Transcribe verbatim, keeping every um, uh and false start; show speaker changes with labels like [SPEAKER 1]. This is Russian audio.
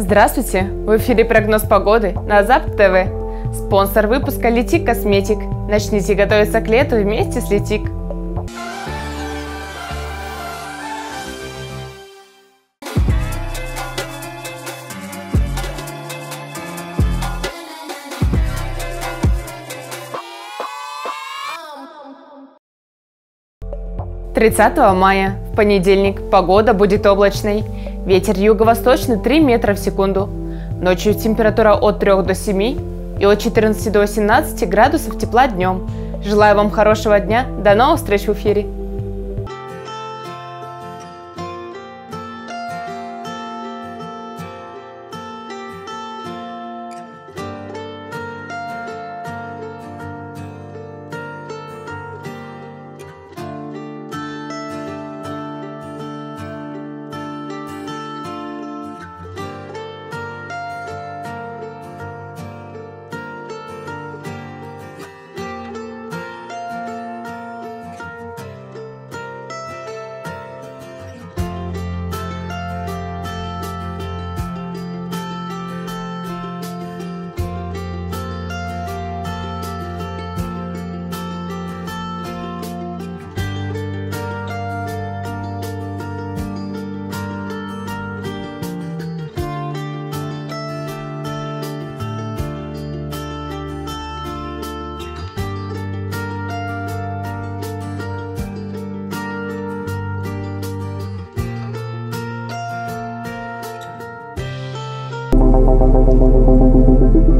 [SPEAKER 1] Здравствуйте! В эфире прогноз погоды на ЗАП ТВ. Спонсор выпуска Летик Косметик. Начните готовиться к лету вместе с Летик. тридцатого мая, в понедельник, погода будет облачной. Ветер юго-восточный три метра в секунду. Ночью температура от трёх до семи и от четырнадцати до восемнадцати градусов тепла днем. Желаю вам хорошего дня. До новых встреч в эфире.
[SPEAKER 2] Thank you.